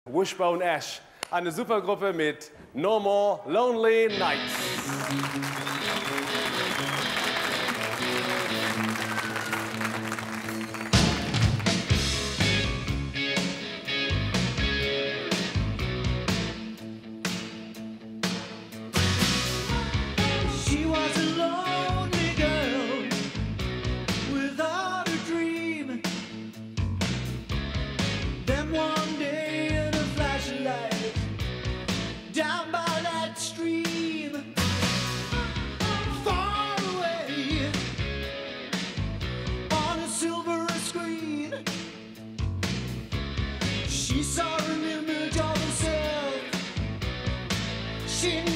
Wishbone Ash, eine Supergruppe mit No More Lonely Nights. She was a lonely girl without a dream. Then one day in a flash of light, down by that stream, far away on a silver screen, she saw an image of herself. She